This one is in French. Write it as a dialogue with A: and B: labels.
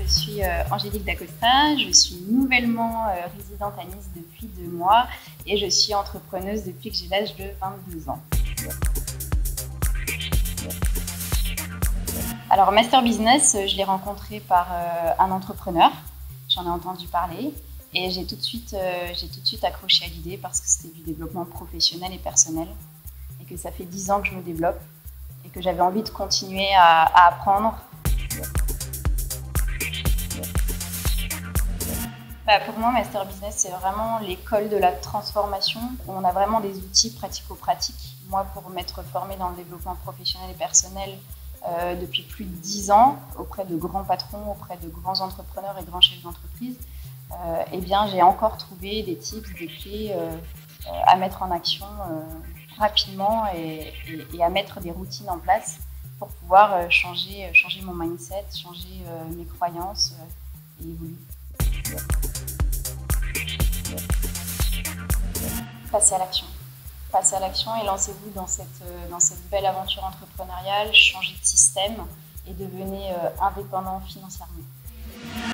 A: suis Angélique Dacosta, je suis nouvellement résidente à Nice depuis 2 mois et je suis entrepreneuse depuis que j'ai l'âge de 22 ans. Alors Master Business, je l'ai rencontré par un entrepreneur, j'en ai entendu parler et j'ai tout de suite accroché à l'idée parce que c'était du développement professionnel et personnel et que ça fait 10 ans que je me développe et que j'avais envie de continuer à apprendre. Pour moi, Master Business, c'est vraiment l'école de la transformation. On a vraiment des outils pratico-pratiques. Moi, pour m'être formée dans le développement professionnel et personnel depuis plus de 10 ans, auprès de grands patrons, auprès de grands entrepreneurs et grands chefs d'entreprise, j'ai encore trouvé des tips, des clés à mettre en action rapidement et à mettre des routines en place pour pouvoir changer mon mindset, changer mes croyances et évoluer. Passez à l'action. Passez à l'action et lancez-vous dans cette belle aventure entrepreneuriale, changez de système et devenez indépendant financièrement.